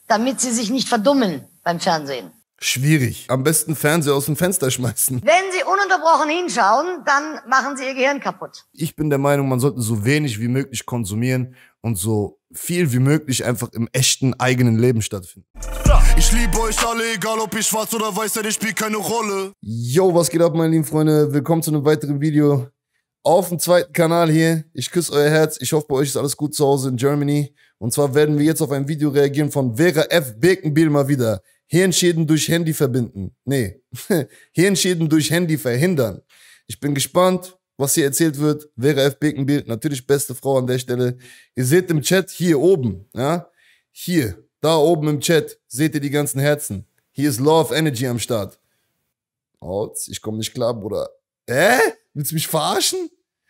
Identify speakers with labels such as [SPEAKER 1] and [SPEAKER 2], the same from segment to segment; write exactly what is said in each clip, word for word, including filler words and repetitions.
[SPEAKER 1] damit sie sich nicht verdummen beim Fernsehen.
[SPEAKER 2] Schwierig. Am besten Fernseher aus dem Fenster schmeißen.
[SPEAKER 1] Wenn sie ununterbrochen hinschauen, dann machen sie ihr Gehirn kaputt.
[SPEAKER 2] Ich bin der Meinung, man sollte so wenig wie möglich konsumieren und so viel wie möglich einfach im echten eigenen Leben stattfinden.
[SPEAKER 3] Ich liebe euch alle, egal ob ich schwarz oder weiß, denn ich spielt keine Rolle.
[SPEAKER 2] Yo, was geht ab, meine lieben Freunde? Willkommen zu einem weiteren Video auf dem zweiten Kanal hier. Ich küsse euer Herz. Ich hoffe, bei euch ist alles gut zu Hause in Germany. Und zwar werden wir jetzt auf ein Video reagieren von Vera F. Birkenbiel mal wieder. Hirnschäden durch Handy verbinden. Nee, Hirnschäden durch Handy verhindern. Ich bin gespannt, was hier erzählt wird. Vera F. Birkenbiel, natürlich beste Frau an der Stelle. Ihr seht im Chat hier oben, ja, hier, da oben im Chat, seht ihr die ganzen Herzen. Hier ist Love Energy am Start. Oh, ich komme nicht klar, Bruder. Hä? Willst du mich verarschen?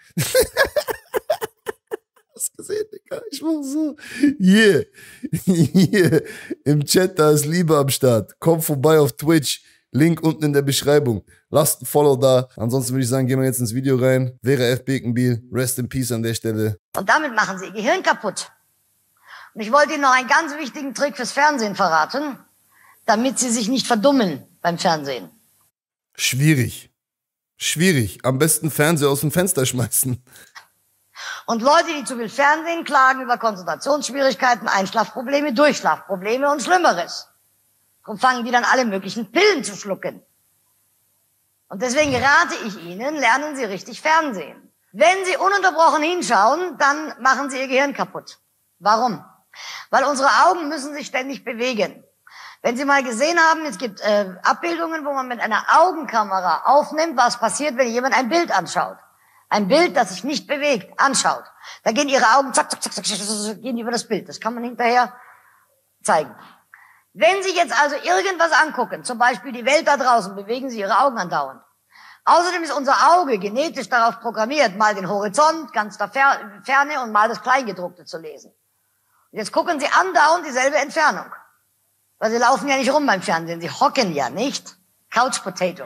[SPEAKER 2] Hast gesehen, Digga? Ich mach so. Hier, hier, im Chat, da ist Liebe am Start. Kommt vorbei auf Twitch. Link unten in der Beschreibung. Lasst ein Follow da. Ansonsten würde ich sagen, gehen wir jetzt ins Video rein. Vera F. Birkenbiel, rest in peace an der Stelle.
[SPEAKER 1] Und damit machen sie ihr Gehirn kaputt. Und ich wollte Ihnen noch einen ganz wichtigen Trick fürs Fernsehen verraten, damit Sie sich nicht verdummen beim Fernsehen.
[SPEAKER 2] Schwierig. Schwierig. Am besten Fernseher aus dem Fenster schmeißen.
[SPEAKER 1] Und Leute, die zu viel Fernsehen, klagen über Konzentrationsschwierigkeiten, Einschlafprobleme, Durchschlafprobleme und Schlimmeres. Und fangen die dann alle möglichen Pillen zu schlucken. Und deswegen rate ich Ihnen, lernen Sie richtig Fernsehen. Wenn Sie ununterbrochen hinschauen, dann machen Sie Ihr Gehirn kaputt. Warum? Weil unsere Augen müssen sich ständig bewegen. Wenn Sie mal gesehen haben, es gibt äh, Abbildungen, wo man mit einer Augenkamera aufnimmt, was passiert, wenn jemand ein Bild anschaut. Ein Bild, das sich nicht bewegt, anschaut. Da gehen Ihre Augen zack, zack, zack, zack, zack, gehen über das Bild. Das kann man hinterher zeigen. Wenn Sie jetzt also irgendwas angucken, zum Beispiel die Welt da draußen, bewegen Sie Ihre Augen andauernd. Außerdem ist unser Auge genetisch darauf programmiert, mal den Horizont ganz da Ferne und mal das Kleingedruckte zu lesen. Und jetzt gucken Sie andauernd dieselbe Entfernung. Weil Sie laufen ja nicht rum beim Fernsehen, Sie hocken ja nicht. Couch Potato.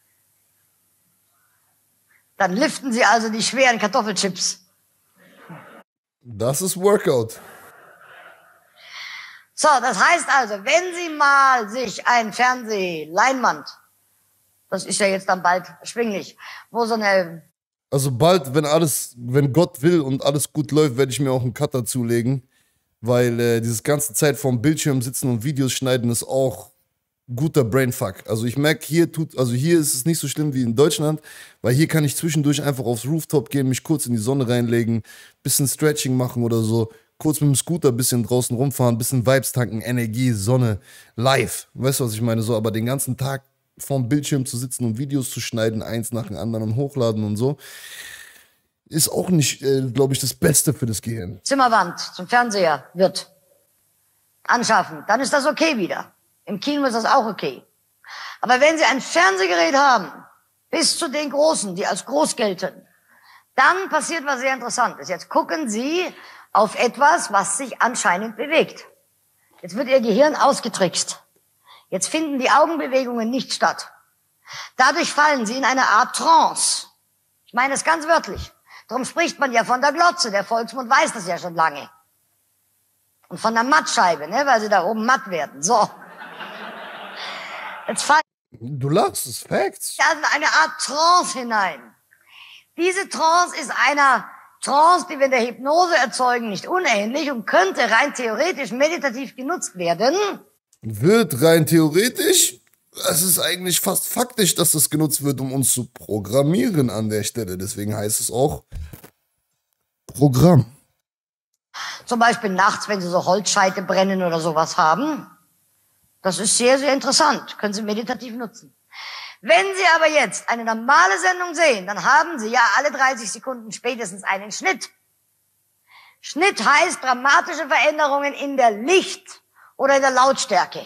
[SPEAKER 1] Dann liften Sie also die schweren Kartoffelchips.
[SPEAKER 2] Das ist Workout.
[SPEAKER 1] So, das heißt also, wenn Sie mal sich ein Fernsehleinwand, das ist ja jetzt dann bald erschwinglich, wo so eine...
[SPEAKER 2] Also bald, wenn alles, wenn Gott will und alles gut läuft, werde ich mir auch einen Cutter zulegen. Weil äh, dieses ganze Zeit vorm Bildschirm sitzen und Videos schneiden ist auch guter Brainfuck. Also ich merke, hier tut, also hier ist es nicht so schlimm wie in Deutschland, weil hier kann ich zwischendurch einfach aufs Rooftop gehen, mich kurz in die Sonne reinlegen, bisschen Stretching machen oder so, kurz mit dem Scooter ein bisschen draußen rumfahren, bisschen Vibes tanken, Energie, Sonne, live. Weißt du, was ich meine? So, aber den ganzen Tag vorm Bildschirm zu sitzen und Videos zu schneiden, eins nach dem anderen und hochladen und so, ist auch nicht, äh, glaube ich, das Beste für das Gehirn.
[SPEAKER 1] Zimmerwand zum Fernseher wird anschaffen, dann ist das okay wieder. Im Kino ist das auch okay. Aber wenn Sie ein Fernsehgerät haben, bis zu den Großen, die als groß gelten, dann passiert was sehr Interessantes. Jetzt gucken Sie auf etwas, was sich anscheinend bewegt. Jetzt wird Ihr Gehirn ausgetrickst. Jetzt finden die Augenbewegungen nicht statt. Dadurch fallen Sie in eine Art Trance. Ich meine es ganz wörtlich. Darum spricht man ja von der Glotze. Der Volksmund weiß das ja schon lange. Und von der Mattscheibe, ne, weil sie da oben matt werden. So. Jetzt fallen
[SPEAKER 2] Du lachst, das ist Facts.
[SPEAKER 1] Sie in eine Art Trance hinein. Diese Trance ist einer Trance, die wir in der Hypnose erzeugen, nicht unähnlich und könnte rein theoretisch meditativ genutzt werden.
[SPEAKER 2] Wird rein theoretisch? Es ist eigentlich fast faktisch, dass das genutzt wird, um uns zu programmieren an der Stelle. Deswegen heißt es auch Programm.
[SPEAKER 1] Zum Beispiel nachts, wenn Sie so Holzscheite brennen oder sowas haben. Das ist sehr, sehr interessant. Können Sie meditativ nutzen. Wenn Sie aber jetzt eine normale Sendung sehen, dann haben Sie ja alle dreißig Sekunden spätestens einen Schnitt. Schnitt heißt dramatische Veränderungen in der Licht- oder in der Lautstärke.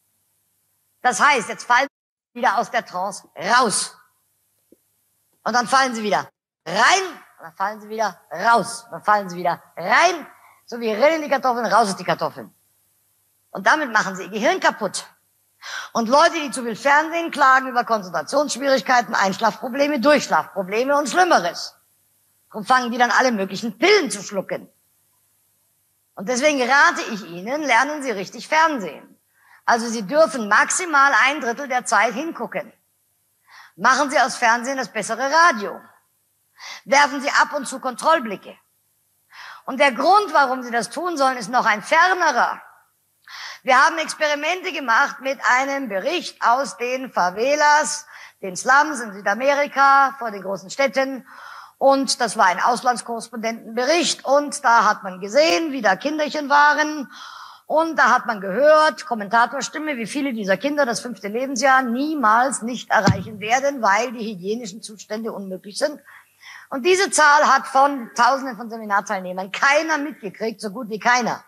[SPEAKER 1] Das heißt, jetzt fallen Sie wieder aus der Trance raus. Und dann fallen Sie wieder rein, und dann fallen Sie wieder raus. Und dann fallen Sie wieder rein, so wie rein in die Kartoffeln, raus aus die Kartoffeln. Und damit machen Sie Ihr Gehirn kaputt. Und Leute, die zu viel Fernsehen, klagen über Konzentrationsschwierigkeiten, Einschlafprobleme, Durchschlafprobleme und Schlimmeres. Und fangen die dann alle möglichen Pillen zu schlucken. Und deswegen rate ich Ihnen, lernen Sie richtig Fernsehen. Also Sie dürfen maximal ein Drittel der Zeit hingucken. Machen Sie aus Fernsehen das bessere Radio. Werfen Sie ab und zu Kontrollblicke. Und der Grund, warum Sie das tun sollen, ist noch ein fernerer. Wir haben Experimente gemacht mit einem Bericht aus den Favelas, den Slums in Südamerika, vor den großen Städten. Und das war ein Auslandskorrespondentenbericht. Und da hat man gesehen, wie da Kinderchen waren. Und da hat man gehört, Kommentatorstimme, wie viele dieser Kinder das fünfte Lebensjahr niemals nicht erreichen werden, weil die hygienischen Zustände unmöglich sind. Und diese Zahl hat von Tausenden von Seminarteilnehmern keiner mitgekriegt, so gut wie keiner.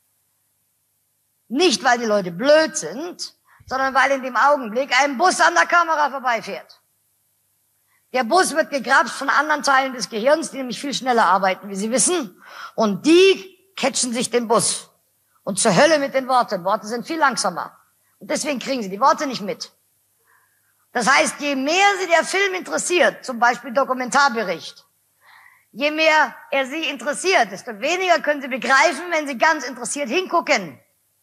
[SPEAKER 1] Nicht, weil die Leute blöd sind, sondern weil in dem Augenblick ein Bus an der Kamera vorbeifährt. Der Bus wird gegrapscht von anderen Teilen des Gehirns, die nämlich viel schneller arbeiten, wie Sie wissen. Und die catchen sich den Bus. Und zur Hölle mit den Worten. Worte sind viel langsamer. Und deswegen kriegen Sie die Worte nicht mit. Das heißt, je mehr Sie der Film interessiert, zum Beispiel Dokumentarbericht, je mehr er Sie interessiert, desto weniger können Sie begreifen, wenn Sie ganz interessiert hingucken.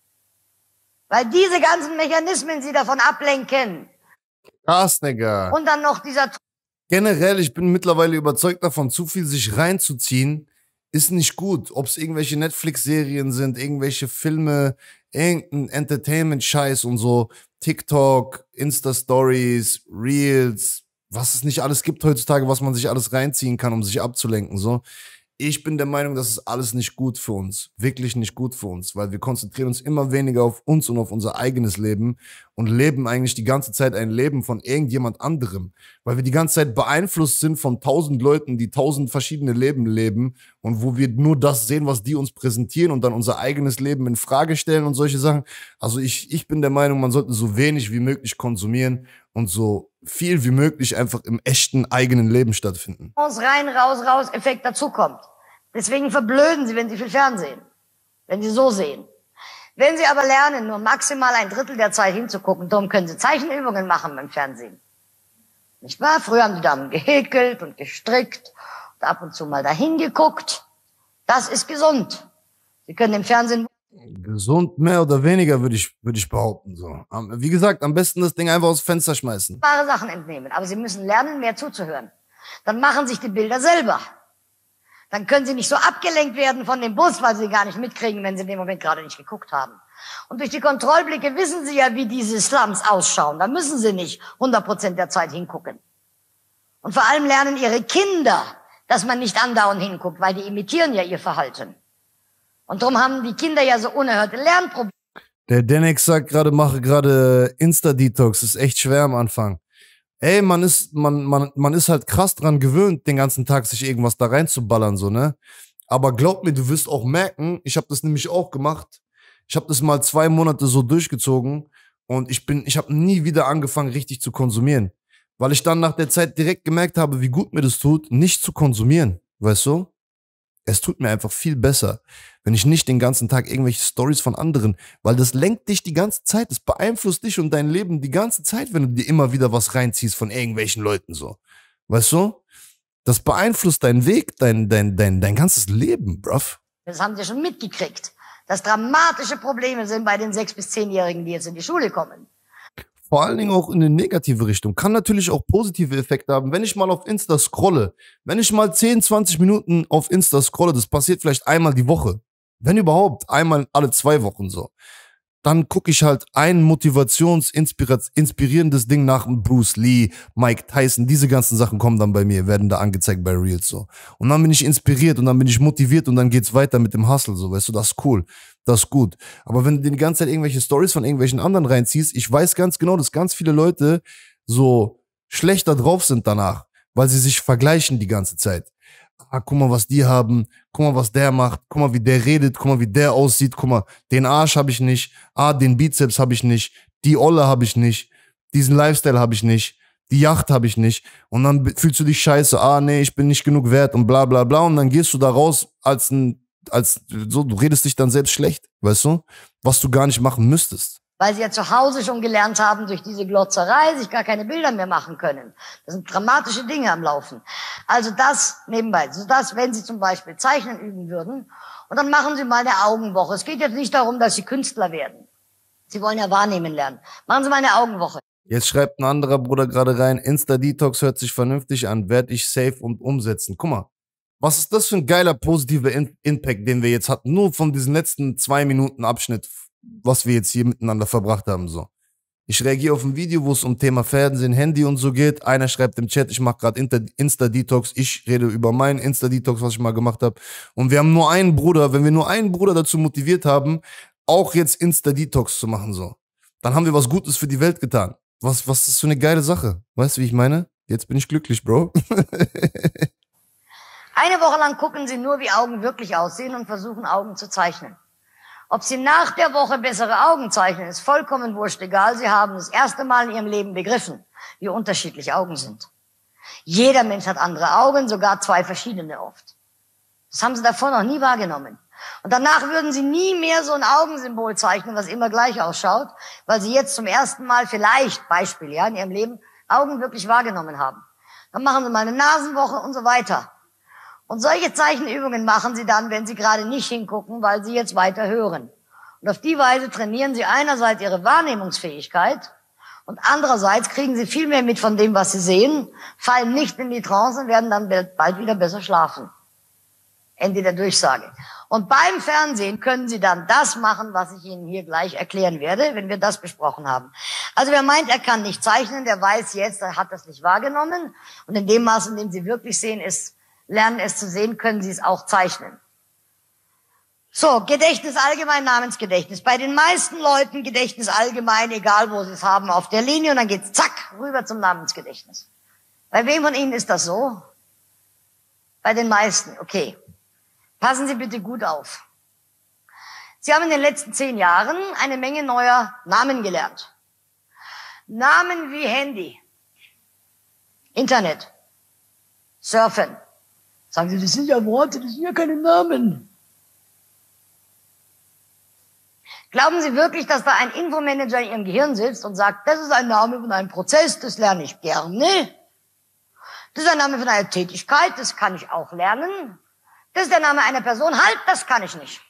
[SPEAKER 1] Weil diese ganzen Mechanismen Sie davon ablenken.
[SPEAKER 2] Krass, Digga.
[SPEAKER 1] Und dann noch dieser...
[SPEAKER 2] Generell, ich bin mittlerweile überzeugt davon, zu viel sich reinzuziehen, ist nicht gut. Ob es irgendwelche Netflix-Serien sind, irgendwelche Filme, irgendein Entertainment-Scheiß und so, TikTok, Insta-Stories, Reels, was es nicht alles gibt heutzutage, was man sich alles reinziehen kann, um sich abzulenken, so. Ich bin der Meinung, das ist alles nicht gut für uns. Wirklich nicht gut für uns, weil wir konzentrieren uns immer weniger auf uns und auf unser eigenes Leben und leben eigentlich die ganze Zeit ein Leben von irgendjemand anderem, weil wir die ganze Zeit beeinflusst sind von tausend Leuten, die tausend verschiedene Leben leben und wo wir nur das sehen, was die uns präsentieren und dann unser eigenes Leben in Frage stellen und solche Sachen. Also ich, ich bin der Meinung, man sollte so wenig wie möglich konsumieren und so viel wie möglich einfach im echten eigenen Leben stattfinden.
[SPEAKER 1] Aus rein, raus, raus Effekt dazukommt. Deswegen verblöden Sie, wenn Sie viel Fernsehen, wenn Sie so sehen. Wenn Sie aber lernen, nur maximal ein Drittel der Zeit hinzugucken, darum können Sie Zeichenübungen machen beim Fernsehen. Nicht wahr? Früher haben die Damen gehäkelt und gestrickt und ab und zu mal dahin geguckt. Das ist gesund. Sie können im Fernsehen...
[SPEAKER 2] Gesund mehr oder weniger, würde ich, würde ich behaupten, so. Wie gesagt, am besten das Ding einfach aus dem Fenster schmeißen.
[SPEAKER 1] ...wahre Sachen entnehmen. Aber Sie müssen lernen, mehr zuzuhören. Dann machen sich die Bilder selber. Dann können Sie nicht so abgelenkt werden von dem Bus, weil Sie gar nicht mitkriegen, wenn Sie in dem Moment gerade nicht geguckt haben. Und durch die Kontrollblicke wissen Sie ja, wie diese Slums ausschauen. Da müssen Sie nicht hundert Prozent der Zeit hingucken. Und vor allem lernen Ihre Kinder, dass man nicht andauernd hinguckt, weil die imitieren ja Ihr Verhalten. Und darum haben die Kinder ja so unerhörte Lernprobleme.
[SPEAKER 2] Der Denex sagt gerade, mache gerade Insta-Detox. Ist echt schwer am Anfang. Ey, man ist, man, man, man ist halt krass dran gewöhnt, den ganzen Tag sich irgendwas da reinzuballern, so, ne? Aber glaub mir, du wirst auch merken, ich habe das nämlich auch gemacht. Ich habe das mal zwei Monate so durchgezogen und ich bin, ich habe nie wieder angefangen, richtig zu konsumieren. Weil ich dann nach der Zeit direkt gemerkt habe, wie gut mir das tut, nicht zu konsumieren, weißt du? Es tut mir einfach viel besser, wenn ich nicht den ganzen Tag irgendwelche Stories von anderen, weil das lenkt dich die ganze Zeit, das beeinflusst dich und dein Leben die ganze Zeit, wenn du dir immer wieder was reinziehst von irgendwelchen Leuten, so. Weißt du? Das beeinflusst deinen Weg, dein, dein, dein, dein ganzes Leben, bruv.
[SPEAKER 1] Das haben Sie schon mitgekriegt, dass dramatische Probleme sind bei den sechs- bis zehnjährigen, die jetzt in die Schule kommen.
[SPEAKER 2] Vor allen Dingen auch in eine negative Richtung. Kann natürlich auch positive Effekte haben. Wenn ich mal auf Insta scrolle, wenn ich mal zehn, zwanzig Minuten auf Insta scrolle, das passiert vielleicht einmal die Woche. Wenn überhaupt, einmal alle zwei Wochen so. Dann gucke ich halt ein motivations-inspirierendes Ding nach Bruce Lee, Mike Tyson, diese ganzen Sachen kommen dann bei mir, werden da angezeigt bei Reels so. Und dann bin ich inspiriert und dann bin ich motiviert und dann geht's weiter mit dem Hustle so, weißt du, das ist cool, das ist gut. Aber wenn du dir die ganze Zeit irgendwelche Stories von irgendwelchen anderen reinziehst, ich weiß ganz genau, dass ganz viele Leute so schlechter drauf sind danach, weil sie sich vergleichen die ganze Zeit. Ah, guck mal, was die haben, guck mal, was der macht, guck mal, wie der redet, guck mal, wie der aussieht, guck mal, den Arsch habe ich nicht, ah, den Bizeps habe ich nicht, die Olle habe ich nicht, diesen Lifestyle habe ich nicht, die Yacht habe ich nicht und dann fühlst du dich scheiße, ah, nee, ich bin nicht genug wert und bla bla bla und dann gehst du da raus als ein, als, so, du redest dich dann selbst schlecht, weißt du, was du gar nicht machen müsstest.
[SPEAKER 1] Weil sie ja zu Hause schon gelernt haben, durch diese Glotzerei sich gar keine Bilder mehr machen können. Das sind dramatische Dinge am Laufen. Also das nebenbei, so dass, wenn sie zum Beispiel Zeichnen üben würden Und dann machen Sie mal eine Augenwoche. Es geht jetzt nicht darum, dass Sie Künstler werden. Sie wollen ja wahrnehmen lernen. Machen Sie mal eine Augenwoche.
[SPEAKER 2] Jetzt schreibt ein anderer Bruder gerade rein, Insta-Detox hört sich vernünftig an, werde ich safe und umsetzen. Guck mal, was ist das für ein geiler, positiver In- Impact, den wir jetzt hatten? Nur von diesem letzten zwei Minuten Abschnitt, was wir jetzt hier miteinander verbracht haben, so. Ich reagiere auf ein Video, wo es um Thema Fernsehen, Handy und so geht. Einer schreibt im Chat, ich mache gerade Insta-Detox. Ich rede über meinen Insta-Detox, was ich mal gemacht habe. Und wir haben nur einen Bruder, wenn wir nur einen Bruder dazu motiviert haben, auch jetzt Insta-Detox zu machen, so, dann haben wir was Gutes für die Welt getan. Was, was ist so eine geile Sache? Weißt du, wie ich meine? Jetzt bin ich glücklich, Bro.
[SPEAKER 1] Eine Woche lang gucken Sie nur, wie Augen wirklich aussehen und versuchen, Augen zu zeichnen. Ob Sie nach der Woche bessere Augen zeichnen, ist vollkommen wurscht egal. Sie haben das erste Mal in Ihrem Leben begriffen, wie unterschiedlich Augen sind. Jeder Mensch hat andere Augen, sogar zwei verschiedene oft. Das haben Sie davor noch nie wahrgenommen. Und danach würden Sie nie mehr so ein Augensymbol zeichnen, was immer gleich ausschaut, weil Sie jetzt zum ersten Mal vielleicht, Beispiel, ja, in Ihrem Leben, Augen wirklich wahrgenommen haben. Dann machen Sie mal eine Nasenwoche und so weiter. Und solche Zeichenübungen machen Sie dann, wenn Sie gerade nicht hingucken, weil Sie jetzt weiter hören. Und auf die Weise trainieren Sie einerseits Ihre Wahrnehmungsfähigkeit und andererseits kriegen Sie viel mehr mit von dem, was Sie sehen, fallen nicht in die Trance und werden dann bald wieder besser schlafen. Ende der Durchsage. Und beim Fernsehen können Sie dann das machen, was ich Ihnen hier gleich erklären werde, wenn wir das besprochen haben. Also wer meint, er kann nicht zeichnen, der weiß jetzt, er hat das nicht wahrgenommen. Und in dem Maß, in dem Sie wirklich sehen, ist, lernen es zu sehen, können Sie es auch zeichnen. So, Gedächtnis allgemein, Namensgedächtnis. Bei den meisten Leuten Gedächtnis allgemein, egal wo Sie es haben, auf der Linie und dann geht's zack, rüber zum Namensgedächtnis. Bei wem von Ihnen ist das so? Bei den meisten, okay. Passen Sie bitte gut auf. Sie haben in den letzten zehn Jahren eine Menge neuer Namen gelernt. Namen wie Handy, Internet, Surfen. Sagen Sie, das sind ja Worte, das sind ja keine Namen. Glauben Sie wirklich, dass da ein Infomanager in Ihrem Gehirn sitzt und sagt, das ist ein Name von einem Prozess, das lerne ich gerne. Das ist ein Name von einer Tätigkeit, das kann ich auch lernen. Das ist der Name einer Person, halt, das kann ich nicht.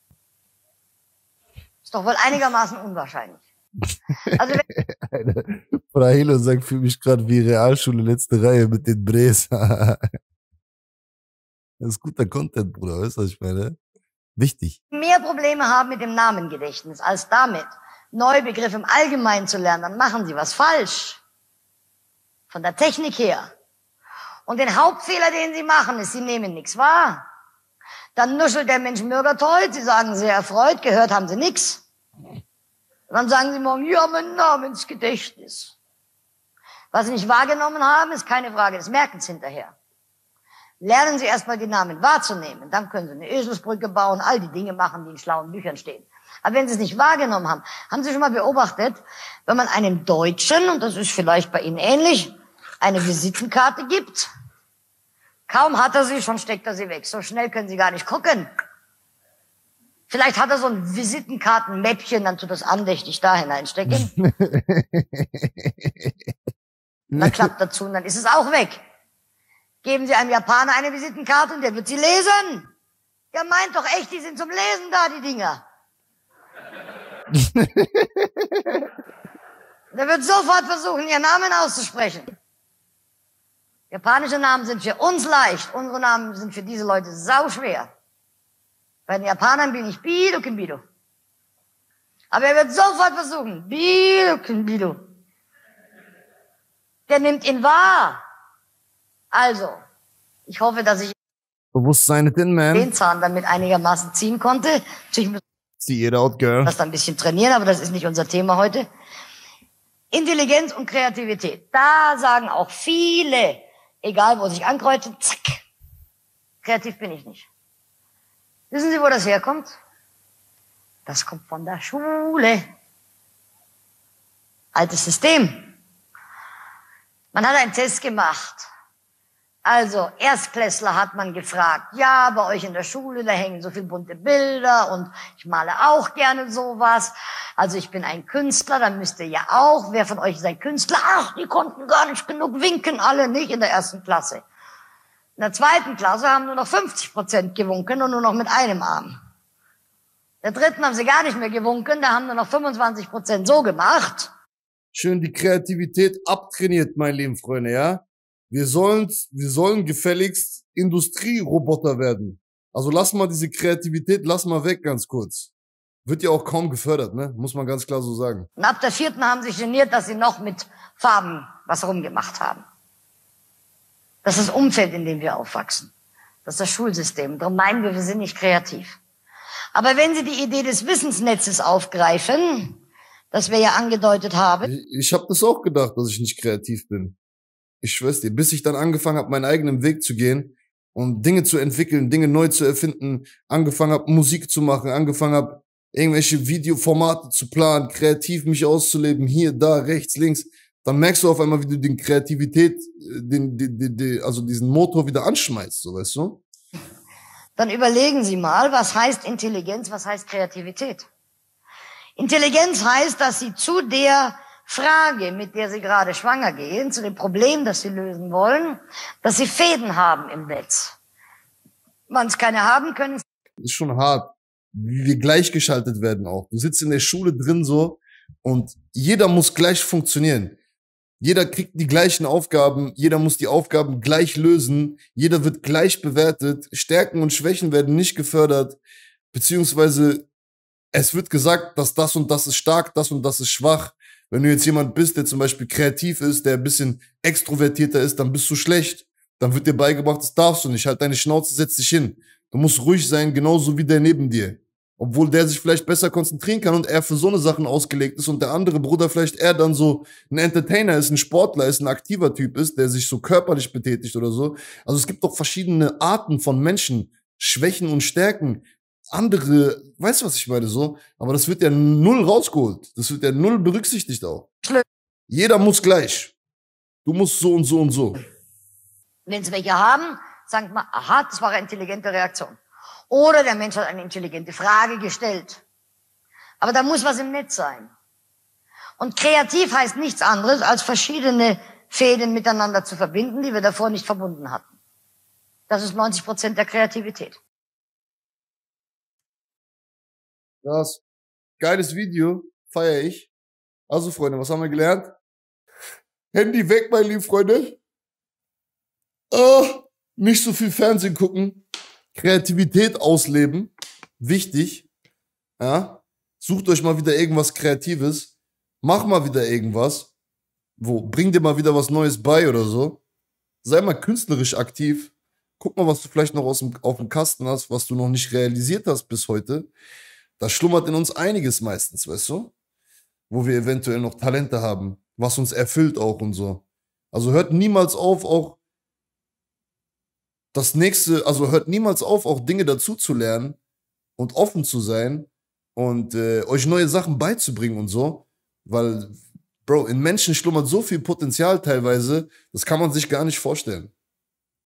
[SPEAKER 1] Ist doch wohl einigermaßen unwahrscheinlich. Also wenn
[SPEAKER 2] Frau Hilo sagt für mich gerade wie Realschule letzte Reihe mit den Bres. Das ist guter Content, Bruder, weißt du, was ich meine? Wichtig.
[SPEAKER 1] mehr Probleme haben mit dem Namengedächtnis als damit, neue Begriffe im Allgemeinen zu lernen, dann machen Sie was falsch. Von der Technik her. Und den Hauptfehler, den Sie machen, ist, Sie nehmen nichts wahr. Dann nuschelt der Mensch Mürgerteut, Sie sagen sehr erfreut, gehört haben Sie nichts. Dann sagen Sie morgen, ja, mein Namensgedächtnis. Was Sie nicht wahrgenommen haben, ist keine Frage des Merkens hinterher. Lernen Sie erstmal die Namen wahrzunehmen, dann können Sie eine Eselsbrücke bauen, all die Dinge machen, die in schlauen Büchern stehen. Aber wenn Sie es nicht wahrgenommen haben, haben Sie schon mal beobachtet, wenn man einem Deutschen, und das ist vielleicht bei Ihnen ähnlich, eine Visitenkarte gibt, kaum hat er sie, schon steckt er sie weg. So schnell können Sie gar nicht gucken. Vielleicht hat er so ein Visitenkartenmäppchen, dann tut das andächtig da hineinstecken. Dann klappt er zu und dann ist es auch weg. Geben Sie einem Japaner eine Visitenkarte und der wird sie lesen. Der meint doch echt, die sind zum Lesen da, die Dinger. Der wird sofort versuchen, ihren Namen auszusprechen. Japanische Namen sind für uns leicht, unsere Namen sind für diese Leute sauschwer. Bei den Japanern bin ich Bido Kimbido. Aber er wird sofort versuchen, Bido Kimbido. Der nimmt ihn wahr. Also, ich hoffe, dass ich
[SPEAKER 2] Bewusstsein it in, man.
[SPEAKER 1] den Zahn dann mit einigermaßen ziehen konnte. Natürlich muss
[SPEAKER 2] See it out, girl.
[SPEAKER 1] ich das dann ein bisschen trainieren, aber das ist nicht unser Thema heute. Intelligenz und Kreativität. Da sagen auch viele, egal wo sich ankreuzen, zack, kreativ bin ich nicht. Wissen Sie, wo das herkommt? Das kommt von der Schule. Altes System. Man hat einen Test gemacht. Also, Erstklässler hat man gefragt, ja, bei euch in der Schule, da hängen so viele bunte Bilder und ich male auch gerne sowas. Also ich bin ein Künstler, dann müsst ihr ja auch, wer von euch ist ein Künstler? Ach, die konnten gar nicht genug winken, alle nicht in der ersten Klasse. In der zweiten Klasse haben nur noch fünfzig Prozent gewunken und nur noch mit einem Arm. In der dritten haben sie gar nicht mehr gewunken, da haben nur noch fünfundzwanzig Prozent so gemacht.
[SPEAKER 2] Schön die Kreativität abtrainiert, meine lieben Freunde, ja? Wir sollen, wir sollen gefälligst Industrieroboter werden. Also lass mal diese Kreativität, lass mal weg ganz kurz. Wird ja auch kaum gefördert, ne? Muss man ganz klar so sagen.
[SPEAKER 1] Und ab der vierten haben sie sich geniert, dass sie noch mit Farben was rumgemacht haben. Das ist das Umfeld, in dem wir aufwachsen. Das ist das Schulsystem. Darum meinen wir, wir sind nicht kreativ. Aber wenn Sie die Idee des Wissensnetzes aufgreifen, das wir ja angedeutet haben.
[SPEAKER 2] Ich, ich habe das auch gedacht, dass ich nicht kreativ bin. Ich schwör's dir, bis ich dann angefangen habe, meinen eigenen Weg zu gehen und Dinge zu entwickeln, Dinge neu zu erfinden, angefangen habe, Musik zu machen, angefangen habe, irgendwelche Videoformate zu planen, kreativ mich auszuleben, hier, da, rechts, links, dann merkst du auf einmal, wie du den Kreativität, den, den, den, den, also diesen Motor wieder anschmeißt, so, weißt du?
[SPEAKER 1] Dann überlegen Sie mal, was heißt Intelligenz, was heißt Kreativität? Intelligenz heißt, dass Sie zu der Frage, mit der Sie gerade schwanger gehen, zu dem Problem, das Sie lösen wollen, dass Sie Fäden haben im Netz. Wenn es keine haben können.
[SPEAKER 2] Das ist schon hart, wie wir gleichgeschaltet werden auch. Du sitzt in der Schule drin so und jeder muss gleich funktionieren. Jeder kriegt die gleichen Aufgaben, jeder muss die Aufgaben gleich lösen, jeder wird gleich bewertet, Stärken und Schwächen werden nicht gefördert, beziehungsweise es wird gesagt, dass das und das ist stark, das und das ist schwach. Wenn du jetzt jemand bist, der zum Beispiel kreativ ist, der ein bisschen extrovertierter ist, dann bist du schlecht. Dann wird dir beigebracht, das darfst du nicht. Halt deine Schnauze, setz dich hin. Du musst ruhig sein, genauso wie der neben dir. Obwohl der sich vielleicht besser konzentrieren kann und er für so eine Sachen ausgelegt ist und der andere Bruder vielleicht eher dann so ein Entertainer ist, ein Sportler ist, ein aktiver Typ ist, der sich so körperlich betätigt oder so. Also es gibt doch verschiedene Arten von Menschen, Schwächen und Stärken. Andere, weißt du, was ich meine, so? Aber das wird ja null rausgeholt. Das wird ja null berücksichtigt auch.
[SPEAKER 1] Schlimm.
[SPEAKER 2] Jeder muss gleich. Du musst so und so und so.
[SPEAKER 1] Wenn Sie welche haben, sagen wir, aha, das war eine intelligente Reaktion. Oder der Mensch hat eine intelligente Frage gestellt. Aber da muss was im Netz sein. Und kreativ heißt nichts anderes, als verschiedene Fäden miteinander zu verbinden, die wir davor nicht verbunden hatten. Das ist neunzig Prozent der Kreativität.
[SPEAKER 2] Das geiles Video, feiere ich. Also Freunde, was haben wir gelernt? Handy weg, meine lieben Freunde. Oh, nicht so viel Fernsehen gucken. Kreativität ausleben. Wichtig. Ja. Sucht euch mal wieder irgendwas Kreatives. Mach mal wieder irgendwas. Wo? Bring dir mal wieder was Neues bei oder so. Sei mal künstlerisch aktiv. Guck mal, was du vielleicht noch aus dem, auf dem Kasten hast, was du noch nicht realisiert hast bis heute. Da schlummert in uns einiges meistens, weißt du? Wo wir eventuell noch Talente haben, was uns erfüllt auch und so. Also hört niemals auf, auch das nächste, also hört niemals auf, auch Dinge dazu zu lernen und offen zu sein und äh, euch neue Sachen beizubringen und so. Weil, Bro, in Menschen schlummert so viel Potenzial teilweise, das kann man sich gar nicht vorstellen.